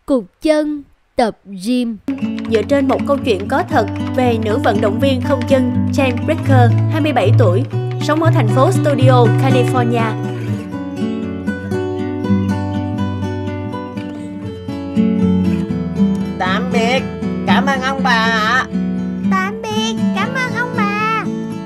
Cụt chân tập gym. Dựa trên một câu chuyện có thật về nữ vận động viên không chân Jane Brecker, 27 tuổi, sống ở thành phố Studio, California. Tạm biệt, cảm ơn ông bà ạ. Tạm biệt, cảm ơn ông bà.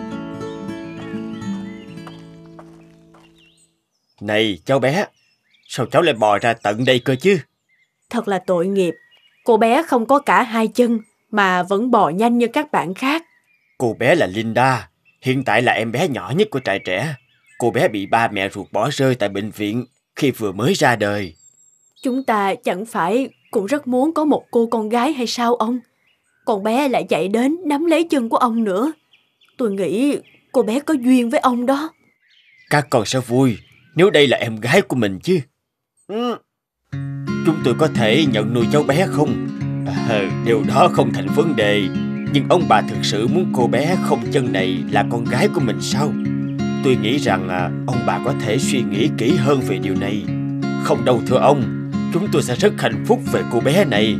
Này cháu bé, sao cháu lại bò ra tận đây cơ chứ? Thật là tội nghiệp. Cô bé không có cả hai chân mà vẫn bò nhanh như các bạn khác. Cô bé là Linda, hiện tại là em bé nhỏ nhất của trại trẻ. Cô bé bị ba mẹ ruột bỏ rơi tại bệnh viện khi vừa mới ra đời. Chúng ta chẳng phải cũng rất muốn có một cô con gái hay sao ông? Con bé lại chạy đến nắm lấy chân của ông nữa. Tôi nghĩ cô bé có duyên với ông đó. Các con sẽ vui nếu đây là em gái của mình chứ. Chúng tôi có thể nhận nuôi cháu bé không? Điều đó không thành vấn đề. Nhưng ông bà thực sự muốn cô bé không chân này là con gái của mình sao? Tôi nghĩ rằng ông bà có thể suy nghĩ kỹ hơn về điều này. Không đâu thưa ông, chúng tôi sẽ rất hạnh phúc về cô bé này.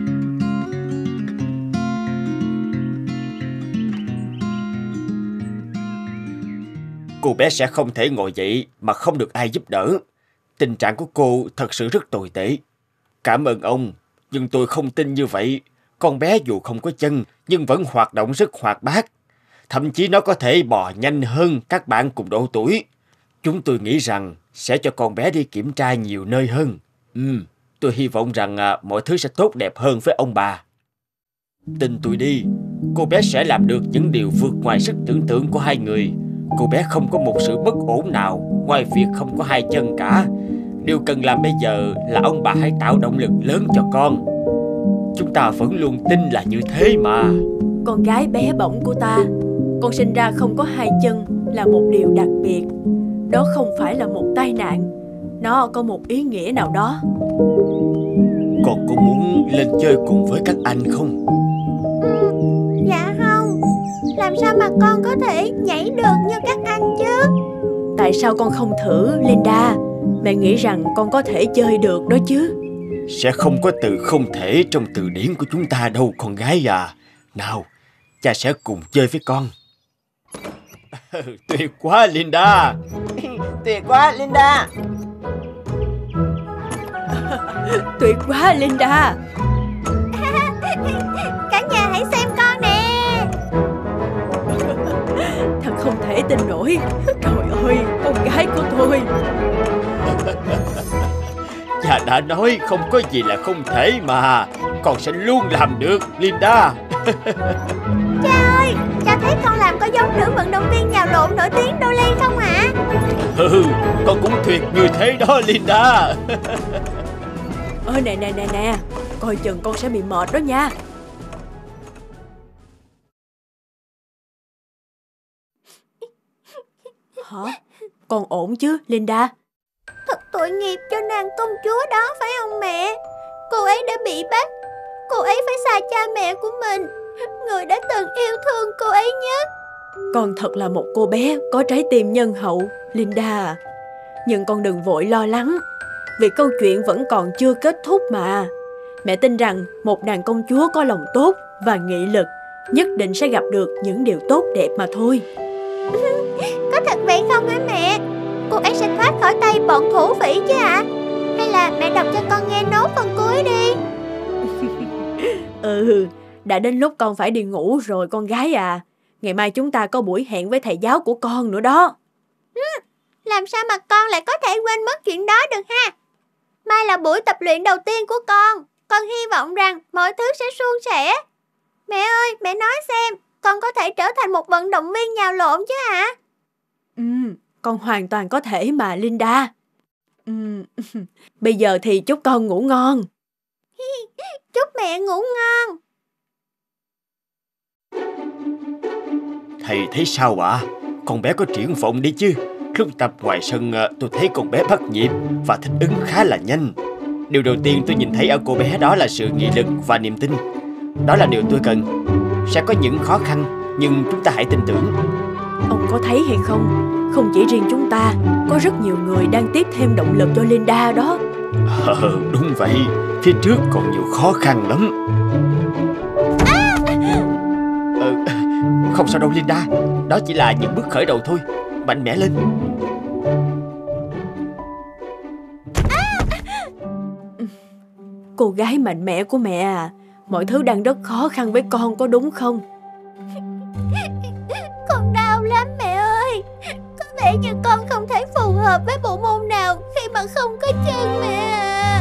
Cô bé sẽ không thể ngồi dậy mà không được ai giúp đỡ. Tình trạng của cô thật sự rất tồi tệ. Cảm ơn ông, nhưng tôi không tin như vậy. Con bé dù không có chân nhưng vẫn hoạt động rất hoạt bát. Thậm chí nó có thể bò nhanh hơn các bạn cùng độ tuổi. Chúng tôi nghĩ rằng sẽ cho con bé đi kiểm tra nhiều nơi hơn. Tôi hy vọng rằng mọi thứ sẽ tốt đẹp hơn với ông bà. Tin tôi đi, cô bé sẽ làm được những điều vượt ngoài sức tưởng tượng của hai người. Cô bé không có một sự bất ổn nào ngoài việc không có hai chân cả. Điều cần làm bây giờ là ông bà hãy tạo động lực lớn cho con. Chúng ta vẫn luôn tin là như thế mà. Con gái bé bỏng của ta, con sinh ra không có hai chân là một điều đặc biệt. Đó không phải là một tai nạn. Nó có một ý nghĩa nào đó. Con có muốn lên chơi cùng với các anh không? Dạ không. Làm sao mà con có thể nhảy được như các anh chứ? Tại sao con không thử, Linda? Mẹ nghĩ rằng con có thể chơi được đó chứ. Sẽ không có từ không thể trong từ điển của chúng ta đâu con gái à. Nào, cha sẽ cùng chơi với con. Tuyệt quá Linda. Tuyệt quá Linda. Tuyệt quá Linda. Cả nhà hãy xem con nè. Thật không thể tin nổi. Trời ơi, con gái của tôi. Cha đã nói không có gì là không thể mà. Con sẽ luôn làm được Linda. Cha ơi, cha thấy con làm có giống nữ vận động viên nhào lộn nổi tiếng Dolly không hả? Con cũng tuyệt như thế đó Linda. Nè, coi chừng con sẽ bị mệt đó nha. Hả? Con ổn chứ Linda? Thật tội nghiệp cho nàng công chúa đó phải không mẹ? Cô ấy đã bị bắt. Cô ấy phải xa cha mẹ của mình, người đã từng yêu thương cô ấy nhất. Con thật là một cô bé có trái tim nhân hậu, Linda. Nhưng con đừng vội lo lắng, vì câu chuyện vẫn còn chưa kết thúc mà. Mẹ tin rằng một nàng công chúa có lòng tốt và nghị lực nhất định sẽ gặp được những điều tốt đẹp mà thôi. Có thật vậy không hả mẹ? Cô ấy sẽ thoát khỏi tay bọn thổ phỉ chứ ạ? Hay là mẹ đọc cho con nghe nốt phần cuối đi. Đã đến lúc con phải đi ngủ rồi con gái à. Ngày mai chúng ta có buổi hẹn với thầy giáo của con nữa đó. Làm sao mà con lại có thể quên mất chuyện đó được ha? Mai là buổi tập luyện đầu tiên của con. Con hy vọng rằng mọi thứ sẽ suôn sẻ. Mẹ ơi, mẹ nói xem, con có thể trở thành một vận động viên nhào lộn chứ hả? Con hoàn toàn có thể mà Linda. Bây giờ thì chúc con ngủ ngon. Chúc mẹ ngủ ngon. Thầy thấy sao ạ? Con bé có triển vọng đi chứ. Lúc tập ngoài sân tôi thấy con bé bắt nhịp và thích ứng khá là nhanh. Điều đầu tiên tôi nhìn thấy ở cô bé đó là sự nghị lực và niềm tin. Đó là điều tôi cần. Sẽ có những khó khăn, nhưng chúng ta hãy tin tưởng. Ông có thấy hay không? Không chỉ riêng chúng ta, có rất nhiều người đang tiếp thêm động lực cho Linda đó. Đúng vậy, phía trước còn nhiều khó khăn lắm. Không sao đâu Linda, đó chỉ là những bước khởi đầu thôi. Mạnh mẽ lên. Cô gái mạnh mẽ của mẹ à, mọi thứ đang rất khó khăn với con, có đúng không? Con đau lắm mẹ ơi. Có vẻ như con không thể phù hợp với bộ môn nào khi mà không có chân mẹ à.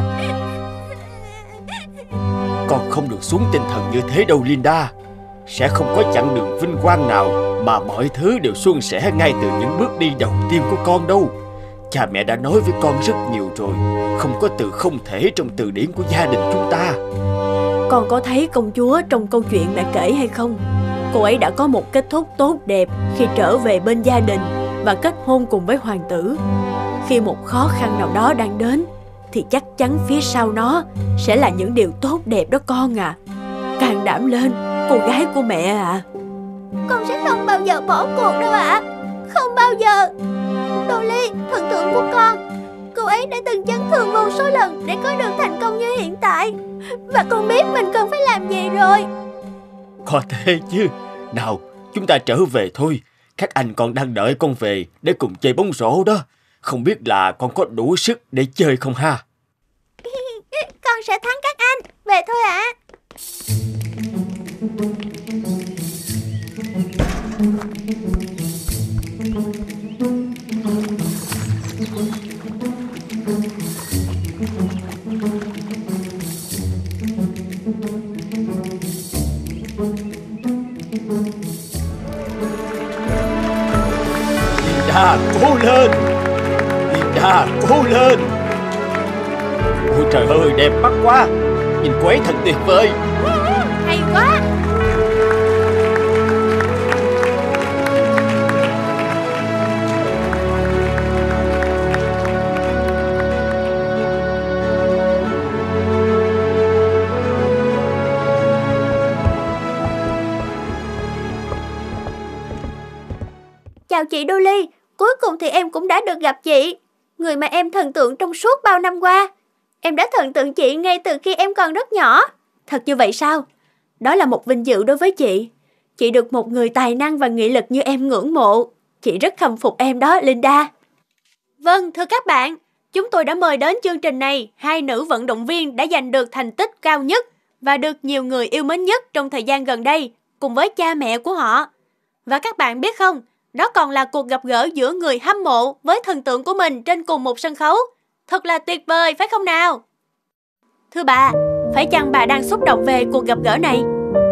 Con không được xuống tinh thần như thế đâu Linda. Sẽ không có chặng đường vinh quang nào mà mọi thứ đều suôn sẻ ngay từ những bước đi đầu tiên của con đâu. Cha mẹ đã nói với con rất nhiều rồi, không có từ không thể trong từ điển của gia đình chúng ta. Con có thấy công chúa trong câu chuyện mẹ kể hay không? Cô ấy đã có một kết thúc tốt đẹp khi trở về bên gia đình và kết hôn cùng với hoàng tử. Khi một khó khăn nào đó đang đến thì chắc chắn phía sau nó sẽ là những điều tốt đẹp đó con à. Can đảm lên, cô gái của mẹ à. Con sẽ không bao giờ bỏ cuộc đâu ạ. Không bao giờ. Dolly, thần tượng của con, cô ấy đã từng chấn thương vô số lần để có được thành công như hiện tại. Và con biết mình cần phải làm gì rồi. Có thế chứ. Nào, chúng ta trở về thôi. Các anh còn đang đợi con về để cùng chơi bóng rổ đó. Không biết là con có đủ sức để chơi không ha? Con sẽ thắng các anh. Về thôi ạ. Linda, cố lên! Linda, cố lên! Ôi trời ơi, đẹp mắt quá! Nhìn cô ấy thật tuyệt vời! Hay quá! Chào chị Dolly, cuối cùng thì em cũng đã được gặp chị, người mà em thần tượng trong suốt bao năm qua. Em đã thần tượng chị ngay từ khi em còn rất nhỏ. Thật như vậy sao? Đó là một vinh dự đối với chị. Chị được một người tài năng và nghị lực như em ngưỡng mộ. Chị rất khâm phục em đó, Linda. Vâng, thưa các bạn, chúng tôi đã mời đến chương trình này hai nữ vận động viên đã giành được thành tích cao nhất và được nhiều người yêu mến nhất trong thời gian gần đây, cùng với cha mẹ của họ. Và các bạn biết không, đó còn là cuộc gặp gỡ giữa người hâm mộ với thần tượng của mình trên cùng một sân khấu. Thật là tuyệt vời, phải không nào? Thưa bà, phải chăng bà đang xúc động về cuộc gặp gỡ này?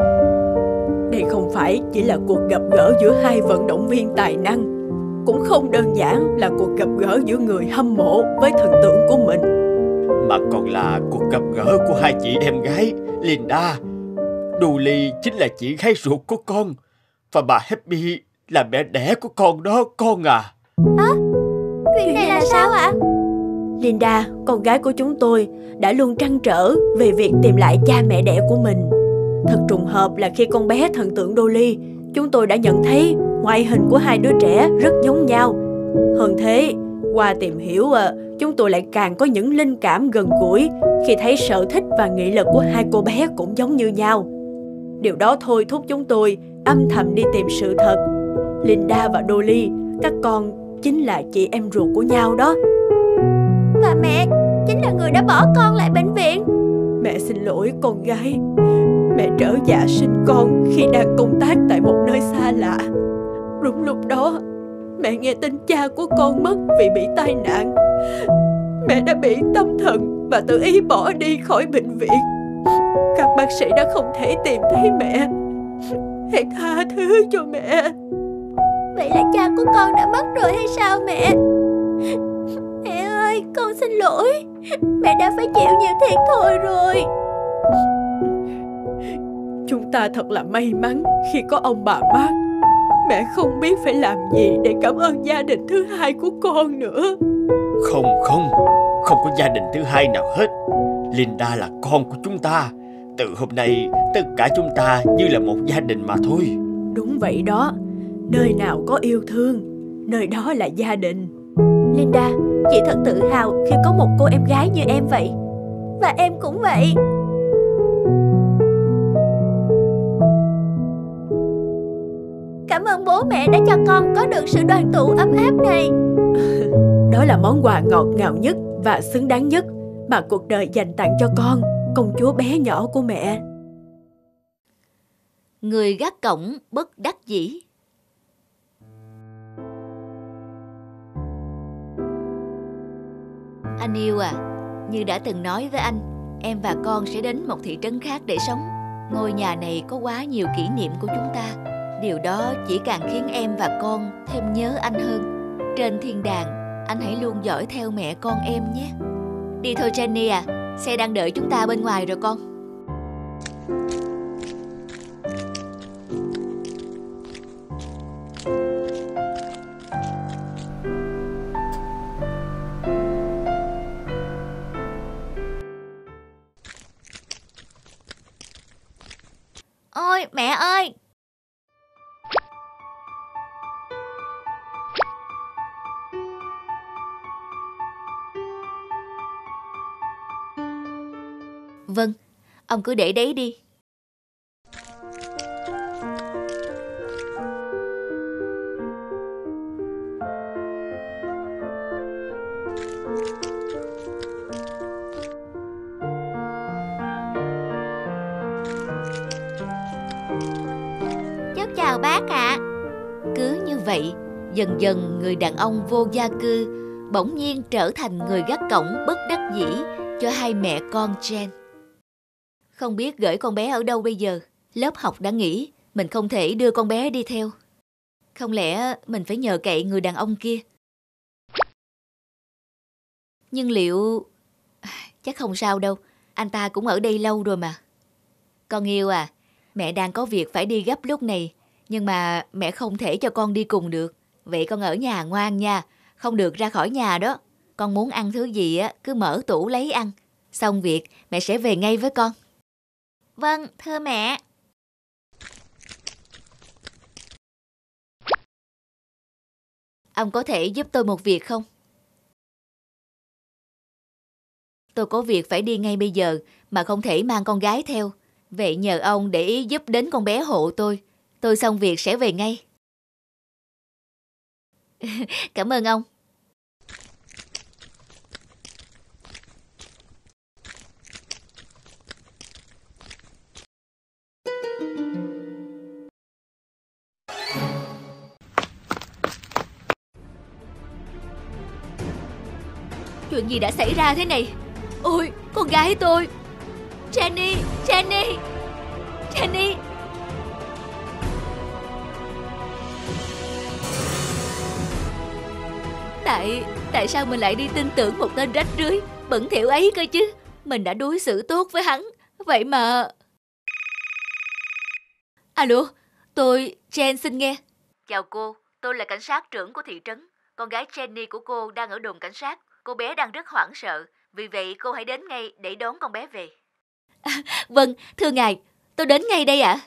Đây không phải chỉ là cuộc gặp gỡ giữa hai vận động viên tài năng, cũng không đơn giản là cuộc gặp gỡ giữa người hâm mộ với thần tượng của mình, mà còn là cuộc gặp gỡ của hai chị em gái Linda. Dolly chính là chị gái ruột của con, và bà Happy là mẹ đẻ của con đó con à. Hả? Chuyện này là sao ạ? Linda, con gái của chúng tôi, đã luôn trăn trở về việc tìm lại cha mẹ đẻ của mình. Thật trùng hợp là khi con bé thần tượng Dolly, chúng tôi đã nhận thấy ngoại hình của hai đứa trẻ rất giống nhau. Hơn thế, qua tìm hiểu, chúng tôi lại càng có những linh cảm gần gũi khi thấy sở thích và nghị lực của hai cô bé cũng giống như nhau. Điều đó thôi thúc chúng tôi âm thầm đi tìm sự thật. Linda và Dolly, các con chính là chị em ruột của nhau đó. Và mẹ chính là người đã bỏ con lại bệnh viện. Mẹ xin lỗi con gái. Mẹ trở dạ sinh con khi đang công tác tại một nơi xa lạ. Đúng lúc đó, mẹ nghe tin cha của con mất vì bị tai nạn. Mẹ đã bị tâm thần và tự ý bỏ đi khỏi bệnh viện. Các bác sĩ đã không thể tìm thấy mẹ. Hãy tha thứ cho mẹ. Vậy là cha của con đã mất rồi hay sao mẹ? Mẹ ơi, con xin lỗi. Mẹ đã phải chịu nhiều thiệt thòi rồi. Chúng ta thật là may mắn khi có ông bà Mark. Mẹ không biết phải làm gì để cảm ơn gia đình thứ hai của con nữa. Không có gia đình thứ hai nào hết. Linda là con của chúng ta. Từ hôm nay, tất cả chúng ta như là một gia đình mà thôi. Đúng vậy đó. Nơi nào có yêu thương, nơi đó là gia đình. Linda, chị thật tự hào khi có một cô em gái như em vậy. Và em cũng vậy. Cảm ơn bố mẹ đã cho con có được sự đoàn tụ ấm áp này. Đó là món quà ngọt ngào nhất và xứng đáng nhất mà cuộc đời dành tặng cho con, công chúa bé nhỏ của mẹ. Người gác cổng bất đắc dĩ. Anh yêu à, như đã từng nói với anh, em và con sẽ đến một thị trấn khác để sống. Ngôi nhà này có quá nhiều kỷ niệm của chúng ta. Điều đó chỉ càng khiến em và con thêm nhớ anh hơn. Trên thiên đàng, anh hãy luôn dõi theo mẹ con em nhé. Đi thôi Jenny à, xe đang đợi chúng ta bên ngoài rồi con. Ôi mẹ ơi! Vâng, ông cứ để đấy đi. Cháu chào bác ạ. Cứ như vậy, dần dần người đàn ông vô gia cư bỗng nhiên trở thành người gác cổng bất đắc dĩ cho hai mẹ con Jen. Không biết gửi con bé ở đâu bây giờ. Lớp học đã nghỉ, mình không thể đưa con bé đi theo. Không lẽ mình phải nhờ cậy người đàn ông kia? Nhưng liệu... Chắc không sao đâu, anh ta cũng ở đây lâu rồi mà. Con yêu à, mẹ đang có việc phải đi gấp lúc này, nhưng mà mẹ không thể cho con đi cùng được. Vậy con ở nhà ngoan nha, không được ra khỏi nhà đó. Con muốn ăn thứ gì á, cứ mở tủ lấy ăn. Xong việc, mẹ sẽ về ngay với con. Vâng, thưa mẹ. Ông có thể giúp tôi một việc không? Tôi có việc phải đi ngay bây giờ mà không thể mang con gái theo. Vậy nhờ ông để ý giúp đến con bé hộ tôi. Tôi xong việc sẽ về ngay. Cảm ơn ông. Chuyện gì đã xảy ra thế này? Ôi, con gái tôi! Jenny! Jenny! Jenny! Tại sao mình lại đi tin tưởng một tên rách rưới, bẩn thỉu ấy cơ chứ? Mình đã đối xử tốt với hắn, vậy mà... Alo, tôi Jen xin nghe. Chào cô, tôi là cảnh sát trưởng của thị trấn. Con gái Jenny của cô đang ở đồn cảnh sát. Cô bé đang rất hoảng sợ, vì vậy cô hãy đến ngay để đón con bé về. Vâng, thưa ngài, tôi đến ngay đây ạ.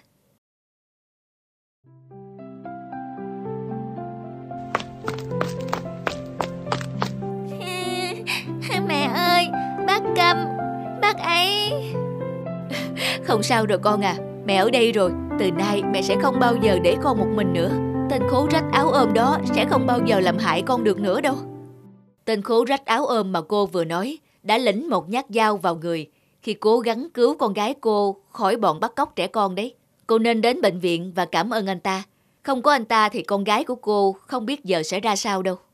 Mẹ ơi, bác Câm, bác ấy... Không sao rồi con à, mẹ ở đây rồi. Từ nay mẹ sẽ không bao giờ để con một mình nữa. Tên khố rách áo ôm đó sẽ không bao giờ làm hại con được nữa đâu. Tên khố rách áo ôm mà cô vừa nói đã lĩnh một nhát dao vào người khi cố gắng cứu con gái cô khỏi bọn bắt cóc trẻ con đấy. Cô nên đến bệnh viện và cảm ơn anh ta. Không có anh ta thì con gái của cô không biết giờ sẽ ra sao đâu.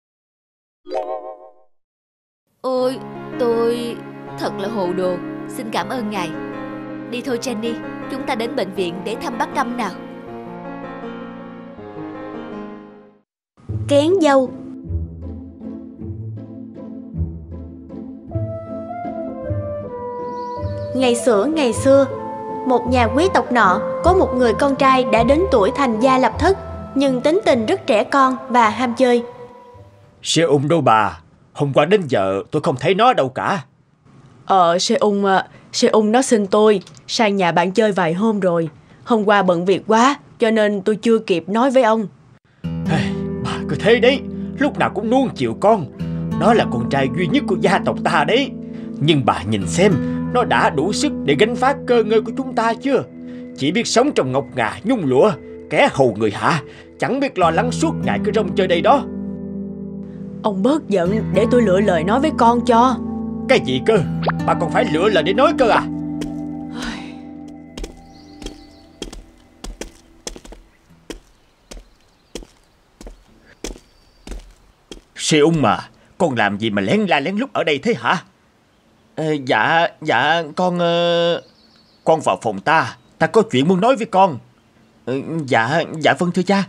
Ôi, tôi thật là hồ đồ. Xin cảm ơn ngài. Đi thôi Jenny, chúng ta đến bệnh viện để thăm bác Câm nào. Kén dâu. Ngày xưa, một nhà quý tộc nọ có một người con trai đã đến tuổi thành gia lập thất, nhưng tính tình rất trẻ con và ham chơi. Xe ung đâu bà, hôm qua đến giờ tôi không thấy nó đâu cả. Xe ung nó xin tôi sang nhà bạn chơi vài hôm rồi. Hôm qua bận việc quá cho nên tôi chưa kịp nói với ông. Bà cứ thế đấy, lúc nào cũng nuông chiều con. Nó là con trai duy nhất của gia tộc ta đấy. Nhưng bà nhìn xem, nó đã đủ sức để gánh vác cơ ngơi của chúng ta chưa? Chỉ biết sống trong ngọc ngà nhung lụa, kẻ hầu người hạ, chẳng biết lo lắng suốt ngày cứ rong chơi đây đó. Ông bớt giận để tôi lựa lời nói với con cho. Cái gì cơ? Bà còn phải lựa lời để nói cơ à? Sư ung mà, con làm gì mà lén la lén lút ở đây thế hả? Dạ con vào phòng ta có chuyện muốn nói với con. Dạ vâng thưa cha.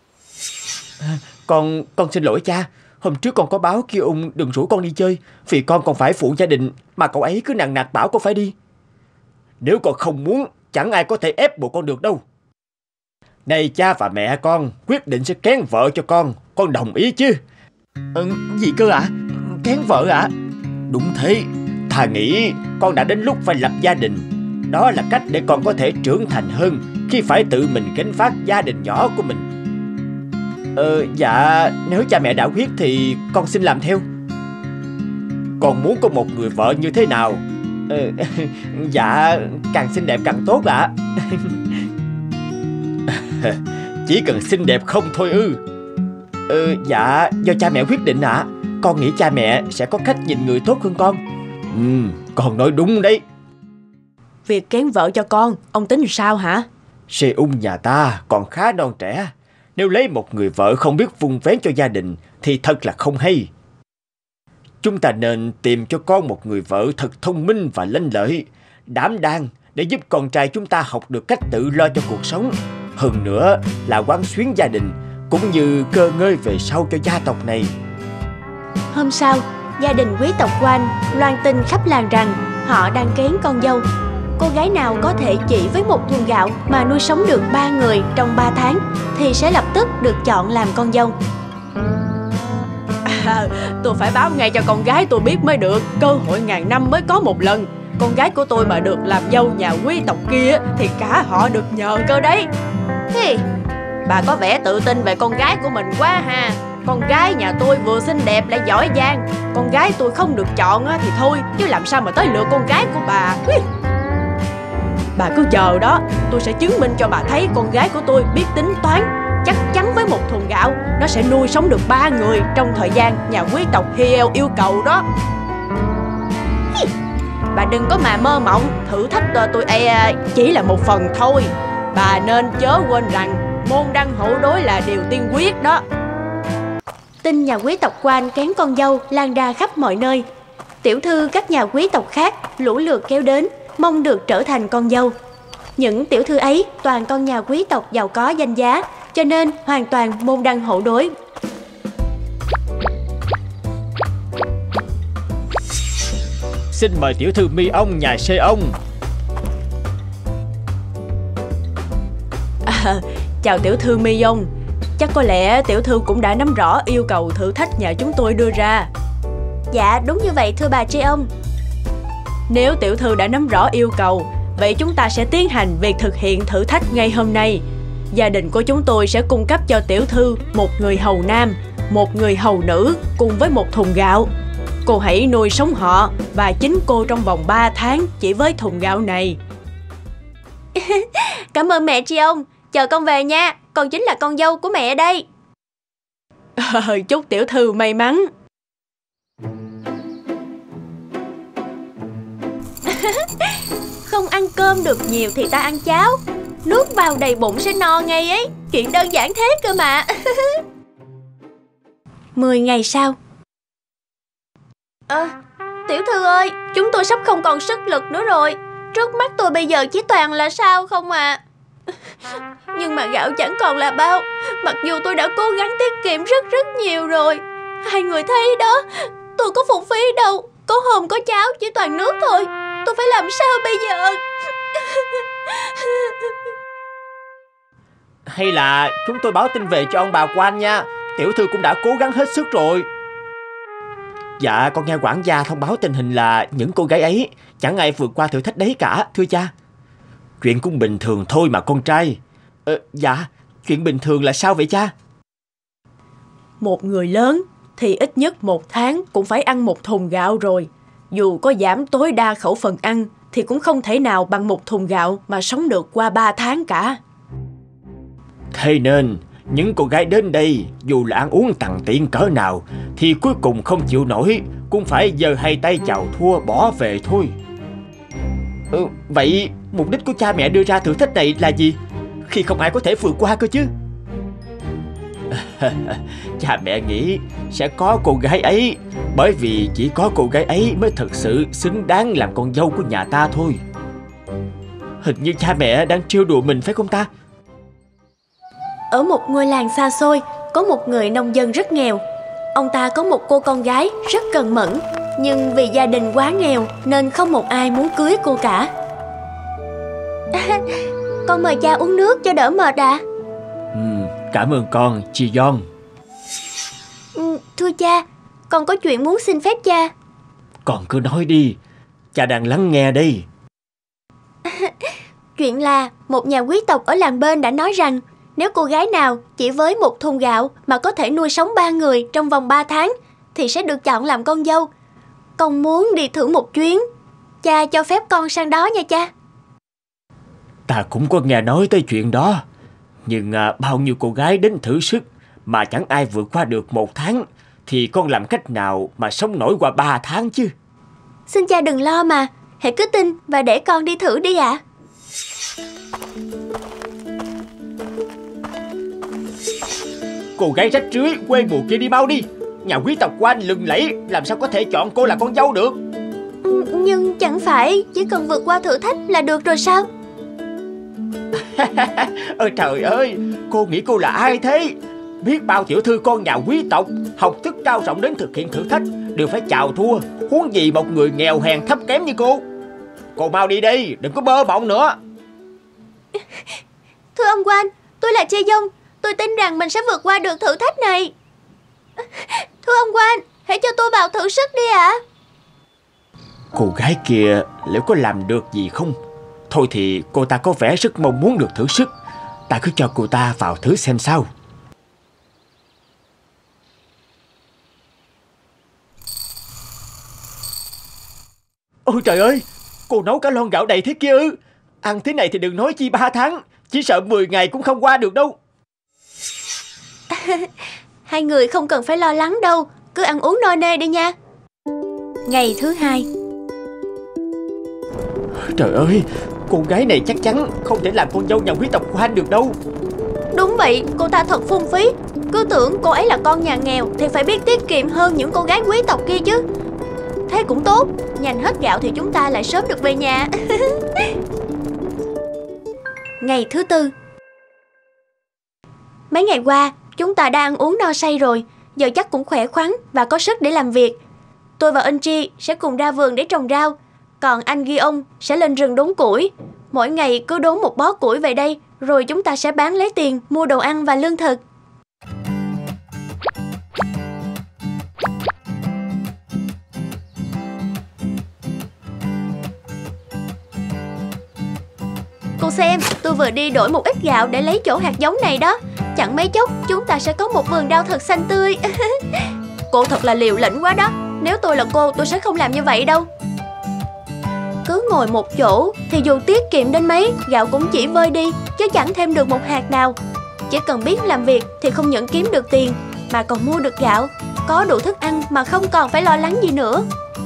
Con xin lỗi cha. Hôm trước con có báo kêu ung đừng rủ con đi chơi, vì con còn phải phụ gia đình, mà cậu ấy cứ nằng nặc bảo con phải đi. Nếu con không muốn, chẳng ai có thể ép buộc con được đâu. Này cha và mẹ con quyết định sẽ kén vợ cho con đồng ý chứ? Gì cơ ạ? Kén vợ ạ? Đúng thế, thà nghĩ con đã đến lúc phải lập gia đình. Đó là cách để con có thể trưởng thành hơn khi phải tự mình gánh vác gia đình nhỏ của mình. Dạ, nếu cha mẹ đã quyết thì con xin làm theo. Con muốn có một người vợ như thế nào? Dạ, càng xinh đẹp càng tốt ạ. Chỉ cần xinh đẹp không thôi ư? Dạ, do cha mẹ quyết định ạ. Con nghĩ cha mẹ sẽ có cách nhìn người tốt hơn con. Con nói đúng đấy. Việc kén vợ cho con, ông tính sao hả? Sê ung nhà ta còn khá non trẻ. Nếu lấy một người vợ không biết vun vén cho gia đình thì thật là không hay. Chúng ta nên tìm cho con một người vợ thật thông minh và lanh lợi, đảm đang để giúp con trai chúng ta học được cách tự lo cho cuộc sống. Hơn nữa là quán xuyến gia đình, cũng như cơ ngơi về sau cho gia tộc này. Hôm sau, gia đình quý tộc của anh loan tin khắp làng rằng họ đang kén con dâu. Cô gái nào có thể chỉ với một thùng gạo mà nuôi sống được 3 người trong 3 tháng thì sẽ lập tức được chọn làm con dâu. Tôi phải báo ngay cho con gái tôi biết mới được. Cơ hội ngàn năm mới có một lần. Con gái của tôi mà được làm dâu nhà quý tộc kia thì cả họ được nhờ cơ đấy. Bà có vẻ tự tin về con gái của mình quá ha. Con gái nhà tôi vừa xinh đẹp lại giỏi giang. Con gái tôi không được chọn thì thôi, chứ làm sao mà tới lượt con gái của bà. Bà cứ chờ đó, tôi sẽ chứng minh cho bà thấy con gái của tôi biết tính toán. Chắc chắn với một thùng gạo, nó sẽ nuôi sống được 3 người trong thời gian nhà quý tộc Hiel yêu cầu đó. Bà đừng có mà mơ mộng, thử thách tôi chỉ là một phần thôi. Bà nên chớ quên rằng môn đăng hộ đối là điều tiên quyết đó. Tin nhà quý tộc của anh kén con dâu lan ra khắp mọi nơi. Tiểu thư các nhà quý tộc khác lũ lượt kéo đến, mong được trở thành con dâu. Những tiểu thư ấy toàn con nhà quý tộc giàu có danh giá, cho nên hoàn toàn môn đăng hộ đối. Xin mời tiểu thư Mi Ông nhà Sê Ông. Chào tiểu thư Mi Ông. Chắc có lẽ tiểu thư cũng đã nắm rõ yêu cầu thử thách nhà chúng tôi đưa ra. Dạ đúng như vậy thưa bà Tri Ông. Nếu tiểu thư đã nắm rõ yêu cầu, vậy chúng ta sẽ tiến hành việc thực hiện thử thách ngay hôm nay. Gia đình của chúng tôi sẽ cung cấp cho tiểu thư một người hầu nam, một người hầu nữ cùng với một thùng gạo. Cô hãy nuôi sống họ và chính cô trong vòng 3 tháng chỉ với thùng gạo này. Cảm ơn mẹ Tri Ông. Chờ con về nha, con chính là con dâu của mẹ đây. Chúc tiểu thư may mắn. Không ăn cơm được nhiều thì ta ăn cháo. Nuốt vào đầy bụng sẽ no ngay ấy. Chuyện đơn giản thế cơ mà. 10 ngày sau. Tiểu thư ơi, chúng tôi sắp không còn sức lực nữa rồi. Trước mắt tôi bây giờ chỉ toàn là sao không à. Nhưng mà gạo chẳng còn là bao. Mặc dù tôi đã cố gắng tiết kiệm rất nhiều rồi. Hai người thấy đó, tôi có phung phí đâu. Có hôm có cháo chỉ toàn nước thôi. Tôi phải làm sao bây giờ? Hay là chúng tôi báo tin về cho ông bà quan nha. Tiểu thư cũng đã cố gắng hết sức rồi. Dạ, con nghe quản gia thông báo tình hình là những cô gái ấy chẳng ai vượt qua thử thách đấy cả, thưa cha. Chuyện cũng bình thường thôi mà con trai. Dạ, chuyện bình thường là sao vậy cha? Một người lớn thì ít nhất 1 tháng cũng phải ăn 1 thùng gạo rồi. Dù có giảm tối đa khẩu phần ăn thì cũng không thể nào bằng một thùng gạo mà sống được qua 3 tháng cả. Thế nên, những cô gái đến đây dù là ăn uống tằn tiện cỡ nào thì cuối cùng không chịu nổi, cũng phải giơ hai tay chào thua bỏ về thôi. Vậy mục đích của cha mẹ đưa ra thử thách này là gì, khi không ai có thể vượt qua cơ chứ? Cha mẹ nghĩ sẽ có cô gái ấy, bởi vì chỉ có cô gái ấy mới thực sự xứng đáng làm con dâu của nhà ta thôi. Hình như cha mẹ đang trêu đùa mình phải không ta? Ở một ngôi làng xa xôi, có một người nông dân rất nghèo. Ông ta có một cô con gái rất cần mẫn, nhưng vì gia đình quá nghèo nên không một ai muốn cưới cô cả. Con mời cha uống nước cho đỡ mệt ạ. Cảm ơn con, Chi Gion. Thưa cha, con có chuyện muốn xin phép cha. Con cứ nói đi, cha đang lắng nghe đây. Chuyện là một nhà quý tộc ở làng bên đã nói rằng nếu cô gái nào chỉ với một thùng gạo mà có thể nuôi sống 3 người trong vòng 3 tháng thì sẽ được chọn làm con dâu. Con muốn đi thử một chuyến. Cha cho phép con sang đó nha cha. Ta cũng có nghe nói tới chuyện đó. Nhưng bao nhiêu cô gái đến thử sức mà chẳng ai vượt qua được 1 tháng, thì con làm cách nào mà sống nổi qua 3 tháng chứ? Xin cha đừng lo mà, hãy cứ tin và để con đi thử đi ạ. Cô gái rách rưới quê mùa kia đi mau đi. Nhà quý tộc của anh lừng lẫy, làm sao có thể chọn cô là con dâu được? Nhưng chẳng phải chỉ cần vượt qua thử thách là được rồi sao? Ôi trời ơi, cô nghĩ cô là ai thế? Biết bao tiểu thư con nhà quý tộc học thức cao rộng đến thực hiện thử thách đều phải chào thua, huống gì một người nghèo hèn thấp kém như cô. Cô mau đi đi, đừng có bơ bọng nữa. Thưa ông quan, tôi là Chê Dông. Tôi tin rằng mình sẽ vượt qua được thử thách này. Thưa ông quan, hãy cho tôi vào thử sức đi ạ. Cô gái kia liệu có làm được gì không? Thôi thì cô ta có vẻ rất mong muốn được thử sức. Ta cứ cho cô ta vào thử xem sao. Ôi trời ơi, cô nấu cả lon gạo đầy thế kia ư? Ăn thế này thì đừng nói chi 3 tháng, chỉ sợ 10 ngày cũng không qua được đâu. Hai người không cần phải lo lắng đâu, cứ ăn uống no nê đi nha. Ngày thứ 2. Trời ơi, cô gái này chắc chắn không thể làm con dâu nhà quý tộc của anh được đâu. Đúng vậy, cô ta thật phung phí. Cứ tưởng cô ấy là con nhà nghèo thì phải biết tiết kiệm hơn những cô gái quý tộc kia chứ. Thế cũng tốt, nhanh hết gạo thì chúng ta lại sớm được về nhà. Ngày thứ 4. Mấy ngày qua, chúng ta đã ăn uống no say rồi, giờ chắc cũng khỏe khoắn và có sức để làm việc. Tôi và anh Tri sẽ cùng ra vườn để trồng rau, còn anh Guillaume sẽ lên rừng đốn củi. Mỗi ngày cứ đốn một bó củi về đây, rồi chúng ta sẽ bán lấy tiền mua đồ ăn và lương thực. Cô xem, tôi vừa đi đổi một ít gạo để lấy chỗ hạt giống này đó. Chẳng mấy chốc chúng ta sẽ có một vườn rau thật xanh tươi. Cô thật là liều lĩnh quá đó. Nếu tôi là cô, tôi sẽ không làm như vậy đâu. Cứ ngồi một chỗ thì dù tiết kiệm đến mấy, gạo cũng chỉ vơi đi, chứ chẳng thêm được một hạt nào. Chỉ cần biết làm việc thì không những kiếm được tiền mà còn mua được gạo, có đủ thức ăn mà không còn phải lo lắng gì nữa.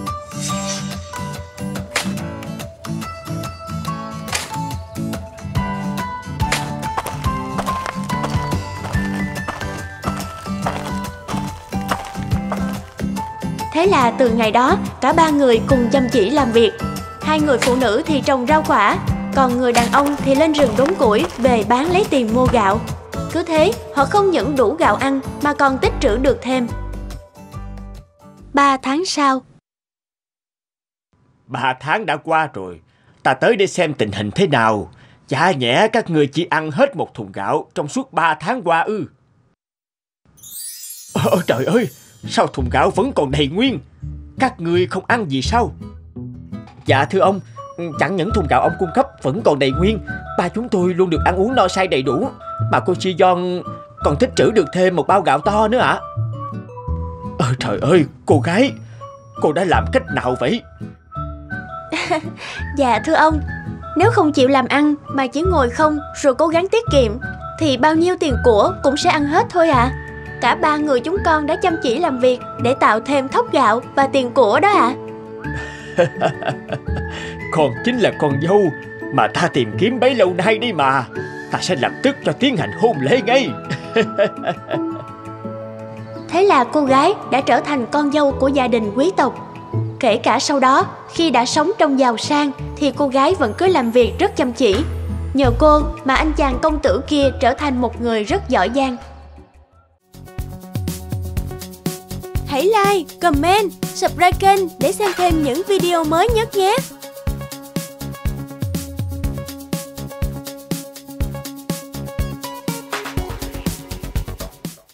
Thế là từ ngày đó, cả 3 người cùng chăm chỉ làm việc. 2 người phụ nữ thì trồng rau quả, còn người đàn ông thì lên rừng đốn củi về bán lấy tiền mua gạo. Cứ thế, họ không những đủ gạo ăn mà còn tích trữ được thêm. 3 tháng sau. 3 tháng đã qua rồi, ta tới để xem tình hình thế nào. Chả nhẽ các người chỉ ăn hết một thùng gạo trong suốt 3 tháng qua ư? Ôi trời ơi, sao thùng gạo vẫn còn đầy nguyên? Các người không ăn gì sao? Dạ thưa ông, chẳng những thùng gạo ông cung cấp vẫn còn đầy nguyên, ba chúng tôi luôn được ăn uống no say đầy đủ. Mà cô Chi Gion còn tích trữ được thêm một bao gạo to nữa ạ. Trời ơi, cô gái, Cô đã làm cách nào vậy? Dạ thưa ông, nếu không chịu làm ăn mà chỉ ngồi không rồi cố gắng tiết kiệm thì bao nhiêu tiền của cũng sẽ ăn hết thôi ạ. Cả 3 người chúng con đã chăm chỉ làm việc để tạo thêm thóc gạo và tiền của đó ạ. Con chính là con dâu mà ta tìm kiếm bấy lâu nay đi mà. Ta sẽ lập tức cho tiến hành hôn lễ ngay. Thế là cô gái đã trở thành con dâu của gia đình quý tộc. Kể cả sau đó, khi đã sống trong giàu sang thì cô gái vẫn cứ làm việc rất chăm chỉ. Nhờ cô mà anh chàng công tử kia trở thành một người rất giỏi giang. Hãy like, comment, subscribe kênh để xem thêm những video mới nhất nhé!